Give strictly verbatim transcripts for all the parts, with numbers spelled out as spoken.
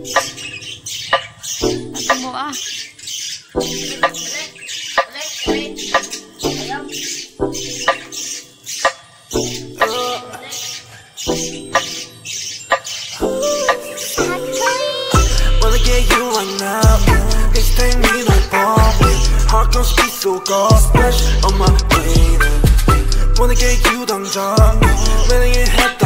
Tunggu ah. Wanna get you right now. Next time we don't bump. Heart gon' speak so God splash on my brain. Wanna get you 당장. 매일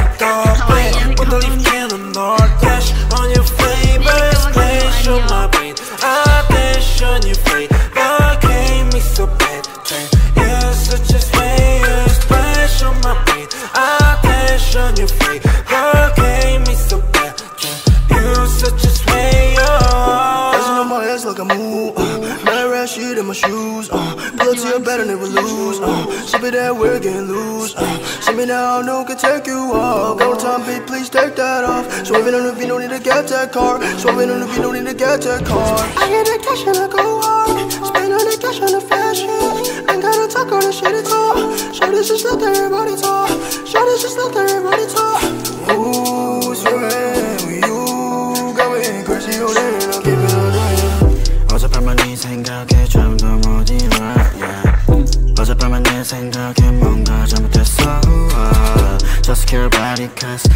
답답해. Wanna leave cannon or dash on your favorite splash on my brain. Attention you fade, but can't me so bad. You're such a slayer, splash on my brain. Attention you fade, but can't me so bad. You're such a slayer. Dancing on my ass like I move. Uh, Mad rat shit in my shoes. Uh, Blood to your bed and never lose. Uh, Sip it that we're getting loose. Uh, Send me now, no one can take you off. Go time, bitch, please take that off. Swerving on the beat, no need to get that car. Swerving on the beat, no need to get that car. I get that cash and I go hard. Spend all that cash on the fashion. Ain't gotta talk all the shit at all. Show this just let everybody talk. Show this just let everybody talk. Ooh, swearing with you. Got me crazy, oh damn, I'll keep it on the 어젯밤만 네 생각에 잠도 못 일어 yeah. 어젯밤만 내 생각에 뭔가 잘못했어 uh, Just care about it cause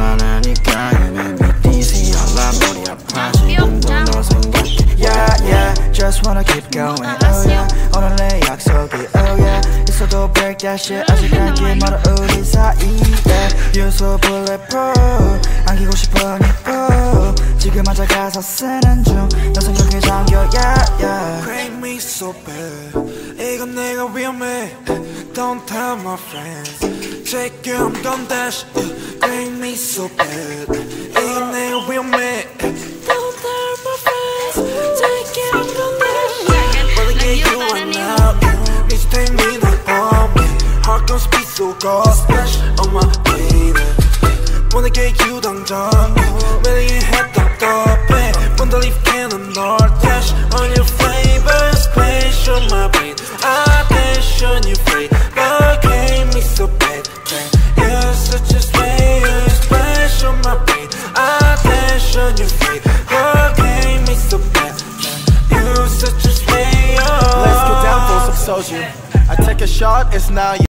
곤란하니까 You make me dizzy 알라 머리 아파 지금도 너 생각해 Yeah yeah Just wanna keep going oh yeah 오늘 내 약속이 oh yeah 있어도 break that shit 아직 갈 길 멀어 우리 사이에 You're so bulletproof 안기고 싶어 네 뽀 지금 앉아 가사 쓰는 중 너 생각에 잠겨 yeah yeah Crank me so bad 이건 내가 위험해 Don't tell my friends Take you I'm done dash Crank me so bad 이건 내가 위험해 Don't tell my friends Take you I'm done dash Wanna get you right now This time we don't bump Heart gon' speak so God splash on my baby Wanna get you 당장 매일 답답해 Wanna leave cannon or dash on your favorite splash on my brain Attention you fade but can't me so bad You're such a slayer splash on my brain Attention you fade but can't me so bad You're such a slayer. Let's get down for some soju. I take a shot, it's now you